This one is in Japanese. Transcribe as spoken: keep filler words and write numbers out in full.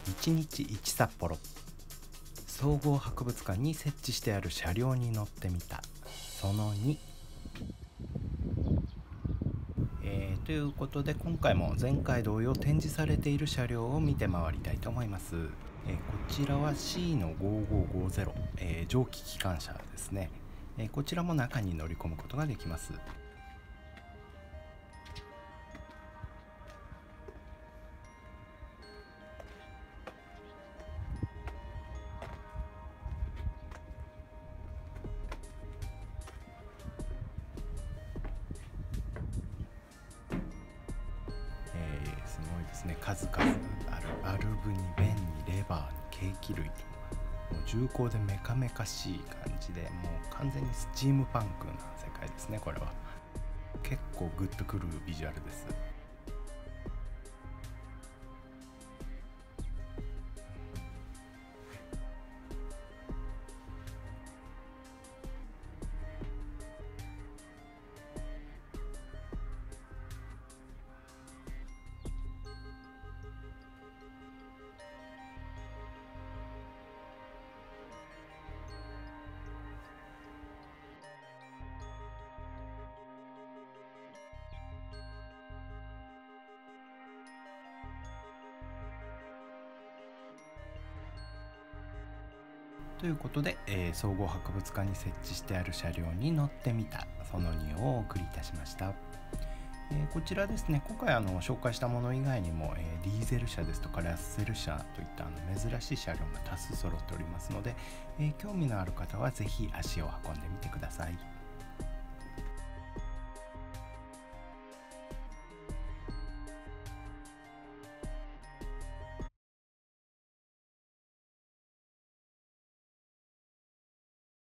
いちにちいち札幌、総合博物館に設置してある車両に乗ってみたそのに。えー、ということで今回も前回同様展示されている車両を見て回りたいと思います。えー、こちらは シー のごごごゼロ、えー、蒸気機関車ですね。えー、こちらも中に乗り込むことができます。えー、すごいですね。数々あるバルブに弁にレバーに計器類と、もう重厚でメカメカしい感じで、もう完全にスチームパンクな世界ですね。これは結構グッとくるビジュアルです。ということで、えー、総合博物館に設置してある車両に乗ってみたそのにをお送りいたしました。えー、こちらですね、今回あの紹介したもの以外にも、えー、ディーゼル車ですとかラッセル車といったあの珍しい車両が多数揃っておりますので、えー、興味のある方はぜひ足を運んでみてください。